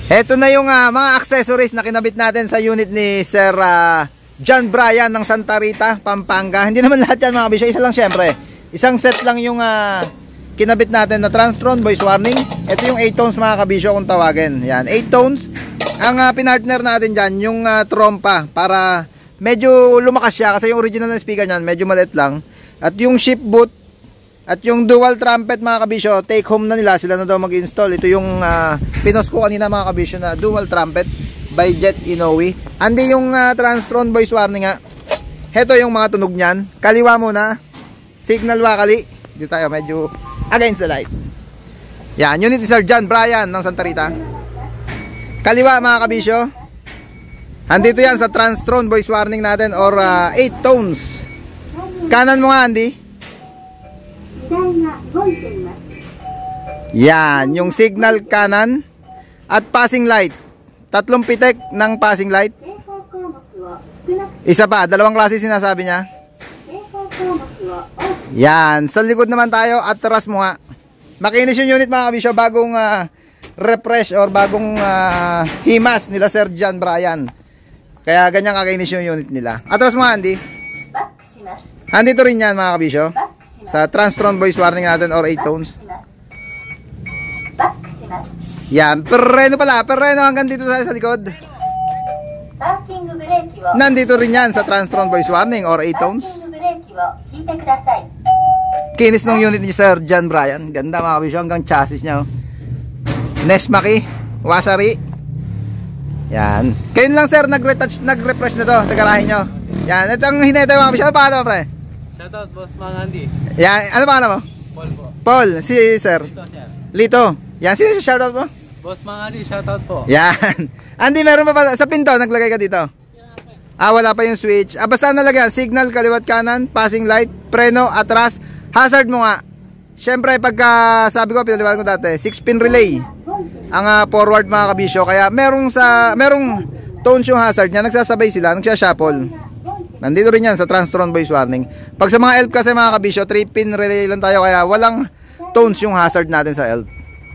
Heto na yung mga accessories na kinabit natin sa unit ni Sir John Brian ng Santa Rita, Pampanga. Hindi naman lahat yan mga kabisyo, isa lang syempre. Isang set lang yung kinabit natin na Transtron voice warning. Ito yung 8 tones mga kabisyo kung tawagin. Yan, 8 tones. Ang pinartner natin dyan, yung trompa, para medyo lumakas siya kasi yung original na speaker nyan medyo maliit lang. At yung ship boot at yung dual trumpet mga kabisyo, take home na nila, sila na daw mag-install. Ito yung pinos ko kanina mga kabisyo na dual trumpet by Jet Inoue. Andi yung Transtron voice warning nga. Heto yung mga tunog nyan. Kaliwa muna, signal wakali. Dito tayo medyo against the light. Yan, unit ni Sir John Brian ng Santa Rita. Kaliwa mga kabisyo. Andito yan sa Transtron voice warning natin or 8 tones. Kanan mo nga Andy. Yan, yung signal kanan at passing light. Tatlong pitek ng passing light. Isa pa, dalawang klase sinasabi niya. Yan, sa likod naman tayo at taras mo nga. Makinis yung unit mga kabisyo, bagong refresh or bagong himas nila Sir John Brian. Kaya ganyan kakinis yung unit nila. Atras mo nga Andy. Andito rin yan mga kabisyo. Sa Transtron voice warning natin or 8 tones. Yan, perreno pala, perreno hanggang dito sa likod. Nandito rin yan sa Transtron voice warning or 8 tones. Kinis ng unit ni Sir John Brian. Ganda mga kabisyo, hanggang chassis nya. Nesmaki, Wasari. Yan. Kayo lang sir, nag-refresh na to sa garahe nyo. Yan, ito ang hinete mga kabisyo. Paano pre? Shoutout boss Mang Andy. Yan, ano pangalan mo? Paul po. Paul, si sir. Lito sir. Lito. Yan, sino si shoutout mo? Boss Mang Andy, shoutout po. Yan. Andy, meron pa pala. Sa pinto, naglagay ka dito? Wala pa yung switch. Basta nalagyan. Signal, kaliwat kanan, passing light, preno, atras. Hazard mo nga. Siyempre, pagka sabi ko, pinaliwan ko dati, 6-pin relay. Ang forward mga kabisyo. Kaya merong tones yung hazard niya. Nagsasabay sila, nagsashuffle. Nandito rin yan sa Transtron voice warning. Pag sa mga ELF kasi mga kabisyo, 3-pin relay lang tayo. Kaya walang tones yung hazard natin sa ELF.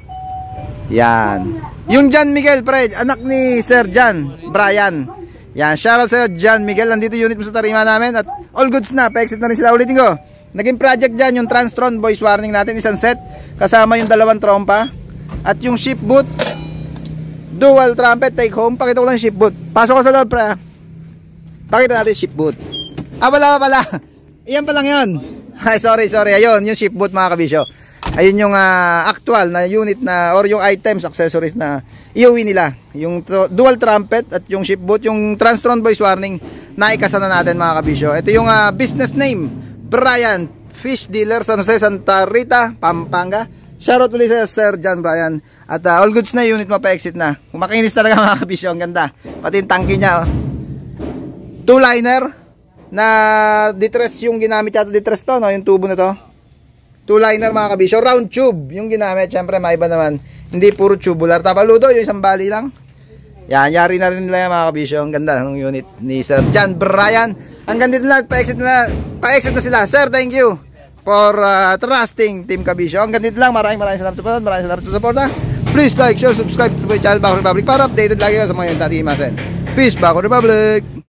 Yan. Yung John Miguel, pre, anak ni Sir John Brian. Yan, shoutout sa'yo John Miguel. Nandito unit mo sa tarima namin. At all goods na, pa-exit na rin sila. Ulitin ko, naging project dyan yung Transtron voice warning natin. Isang set, kasama yung dalawang trompa. At yung ship boot, dual trumpet, take home. Pakita ko lang yung ship boot. Pasok ko sa loob, pre. Pakita natin yung ship boot. Wala pa pala. Iyan pa lang yun. Ay, sorry. Ayun, yung ship boot mga kabisyo. Ayun yung actual na unit na or yung items, accessories na iuwi nila. Yung dual trumpet at yung ship boot, yung Transtron voice warning na ikasa na natin mga kabisyo. Ito yung business name, Brian Fish Dealer, San Jose, Santa Rita, Pampanga. Shoutout ulit sa Sir John Brian. At all goods na unit mo pa-exit na. Kumakinis talaga mga kabisyo, ang ganda. Pati yung tangke niya. Two-liner na distress yung ginamit yata, distress to, no? Yung tubo na to. Two-liner mga kabisyo, round tube yung ginamit. Siyempre maiba naman, hindi puro tubular. Tapaludo, yung isang bali lang. Yan, yari na rin nila yung mga kabisyo. Ang ganda ng unit ni Sir John Brian. Hanggang dito na, pa-exit na sila. Sir, thank you for trusting Team Kabisyo. Hanggang dito lang, maraming salamat sa panonood, maraming salamat sa support. Please like, share, subscribe to my channel, Bako Republic, para updated lagi kayo sa mga yung tatimasin. Peace, Bako Republic!